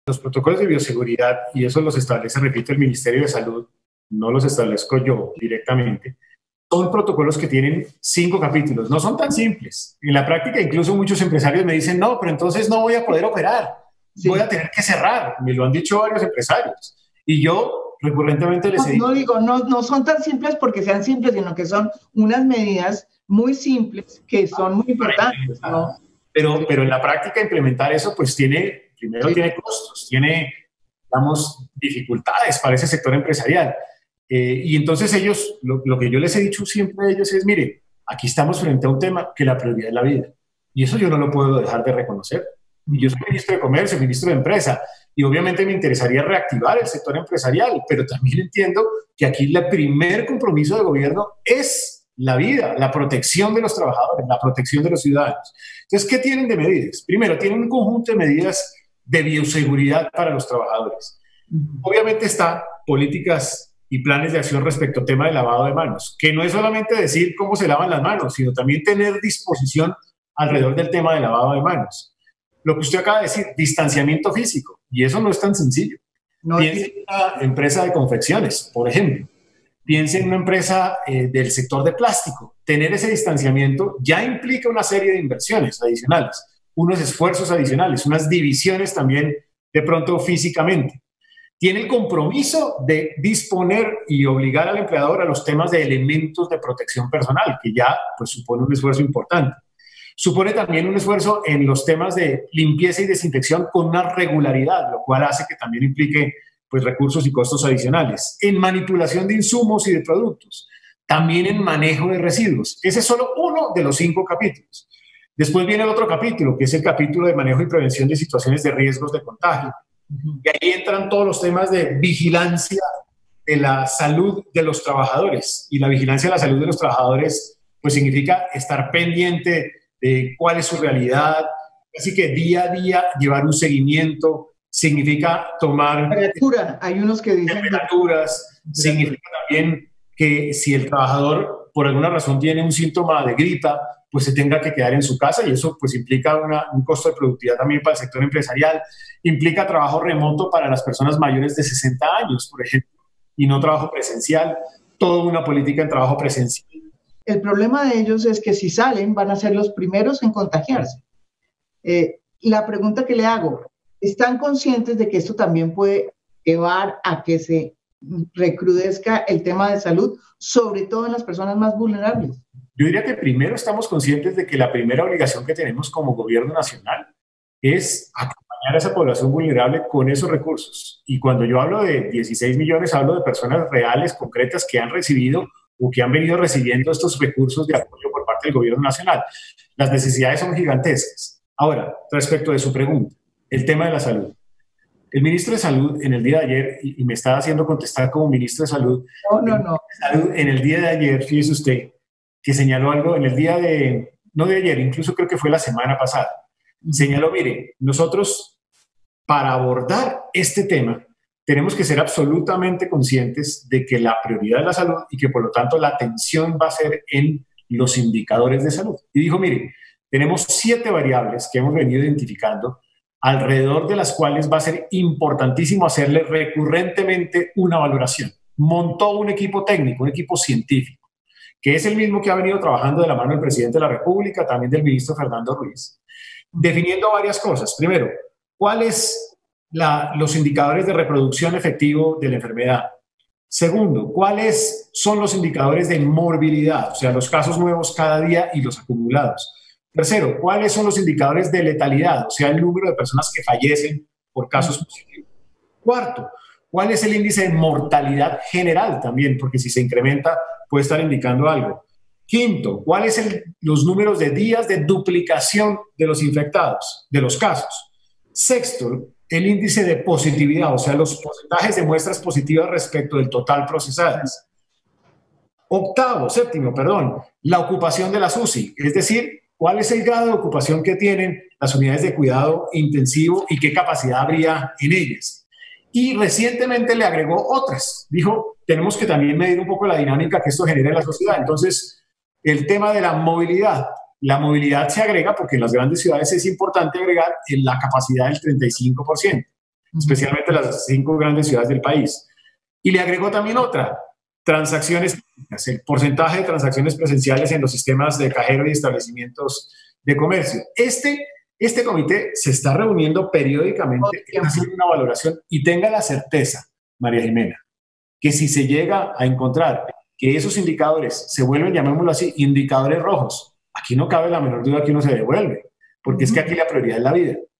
Los protocolos de bioseguridad, y eso los establece, repito, el Ministerio de Salud, no los establezco yo directamente, son protocolos que tienen 5 capítulos, no son tan simples. En la práctica, incluso muchos empresarios me dicen, no, pero entonces no voy a poder operar, voy a tener que cerrar. Me lo han dicho varios empresarios. Y yo recurrentemente les he dicho... No son tan simples porque sean simples, sino que son unas medidas muy simples que son muy importantes, ¿no? Pero en la práctica implementar eso, pues tiene costos, tiene, digamos, dificultades para ese sector empresarial. Y entonces ellos, lo que yo les he dicho siempre a ellos es, mire, aquí estamos frente a un tema que la prioridad es la vida. Y eso yo no lo puedo dejar de reconocer. Y yo soy ministro de Comercio, ministro de Empresa, y obviamente me interesaría reactivar el sector empresarial, pero también entiendo que aquí el primer compromiso de gobierno es la vida, la protección de los trabajadores, la protección de los ciudadanos. Entonces, ¿qué tienen de medidas? Primero, tienen un conjunto de medidas de bioseguridad para los trabajadores. Obviamente están políticas y planes de acción respecto al tema del lavado de manos, que no es solamente decir cómo se lavan las manos, sino también tener disposición alrededor del tema del lavado de manos. Lo que usted acaba de decir, distanciamiento físico, y eso no es tan sencillo. Piense en una empresa de confecciones, por ejemplo. Piense en una empresa del sector de plástico. Tener ese distanciamiento ya implica una serie de inversiones adicionales, unos esfuerzos adicionales, unas divisiones también de pronto físicamente. Tiene el compromiso de disponer y obligar al empleador a los temas de elementos de protección personal, que ya pues, supone un esfuerzo importante. Supone también un esfuerzo en los temas de limpieza y desinfección con una regularidad, lo cual hace que también implique pues, recursos y costos adicionales. En manipulación de insumos y de productos. También en manejo de residuos. Ese es solo uno de los 5 capítulos. Después viene el otro capítulo, que es el capítulo de manejo y prevención de situaciones de riesgos de contagio. Y ahí entran todos los temas de vigilancia de la salud de los trabajadores. Y la vigilancia de la salud de los trabajadores pues significa estar pendiente de cuál es su realidad. Así que día a día llevar un seguimiento significa tomar... Temperatura, hay unos que dicen... Temperaturas, significa también que si el trabajador por alguna razón tiene un síntoma de gripa, pues se tenga que quedar en su casa y eso pues implica un costo de productividad también para el sector empresarial, implica trabajo remoto para las personas mayores de 60 años, por ejemplo, y no trabajo presencial, toda una política en trabajo presencial. El problema de ellos es que si salen van a ser los primeros en contagiarse. La pregunta que le hago, ¿están conscientes de que esto también puede llevar a que se recrudezca el tema de salud, sobre todo en las personas más vulnerables? Yo diría que primero estamos conscientes de que la primera obligación que tenemos como gobierno nacional es acompañar a esa población vulnerable con esos recursos. Y cuando yo hablo de 16 millones, hablo de personas reales, concretas, que han recibido o que han venido recibiendo estos recursos de apoyo por parte del gobierno nacional. Las necesidades son gigantescas. Ahora, respecto de su pregunta, el tema de la salud. El ministro de Salud en el día de ayer, y me está haciendo contestar como ministro de Salud, en el día de ayer, fíjese usted, que señaló algo en el día de, no de ayer, incluso creo que fue la semana pasada, señaló, mire, nosotros para abordar este tema tenemos que ser absolutamente conscientes de que la prioridad es la salud y que por lo tanto la atención va a ser en los indicadores de salud. Y dijo, mire, tenemos 7 variables que hemos venido identificando alrededor de las cuales va a ser importantísimo hacerle recurrentemente una valoración. Montó un equipo técnico, un equipo científico, que es el mismo que ha venido trabajando de la mano del presidente de la República, también del ministro Fernando Ruiz, definiendo varias cosas. Primero, ¿cuáles los indicadores de reproducción efectivo de la enfermedad? Segundo, ¿cuáles son los indicadores de morbilidad? O sea, los casos nuevos cada día y los acumulados. Tercero, ¿cuáles son los indicadores de letalidad? O sea, el número de personas que fallecen por casos positivos. Cuarto, ¿cuál es el índice de mortalidad general también? Porque si se incrementa puede estar indicando algo. Quinto, ¿cuáles son los números de días de duplicación de los infectados, de los casos? Sexto, el índice de positividad, o sea, los porcentajes de muestras positivas respecto del total procesadas. Séptimo, la ocupación de las UCI, es decir, ¿cuál es el grado de ocupación que tienen las unidades de cuidado intensivo y qué capacidad habría en ellas? Y recientemente le agregó otras. Dijo, tenemos que también medir un poco la dinámica que esto genera en la sociedad. Entonces, el tema de la movilidad. La movilidad se agrega porque en las grandes ciudades es importante agregar en la capacidad del 35%. especialmente las 5 grandes ciudades del país. Y le agregó también otra, transacciones, el porcentaje de transacciones presenciales en los sistemas de cajero y establecimientos de comercio. Este comité se está reuniendo periódicamente, está haciendo una valoración y tenga la certeza, María Jimena, que si se llega a encontrar que esos indicadores se vuelven, llamémoslo así, indicadores rojos, aquí no cabe la menor duda que uno se devuelve, porque es que aquí la prioridad es la vida.